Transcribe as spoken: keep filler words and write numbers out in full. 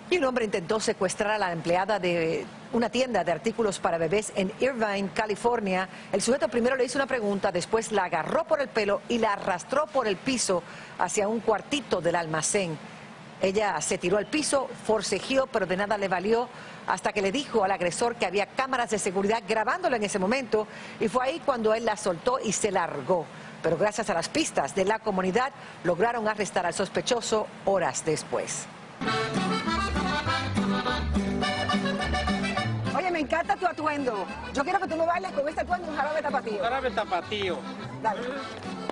Y un hombre intentó secuestrar a la empleada de una tienda de artículos para bebés en Irvine, California. El sujeto primero le hizo una pregunta, después la agarró por el pelo y la arrastró por el piso hacia un cuartito del almacén. Ella se tiró al piso, forcejeó, pero de nada le valió, hasta que le dijo al agresor que había cámaras de seguridad grabándolo en ese momento, y fue ahí cuando él la soltó y se largó. Pero gracias a las pistas de la comunidad, lograron arrestar al sospechoso horas después. Oye, me encanta tu atuendo. Yo quiero que tú me bailes con este atuendo, un jarabe tapatío. Jarabe tapatío. Dale.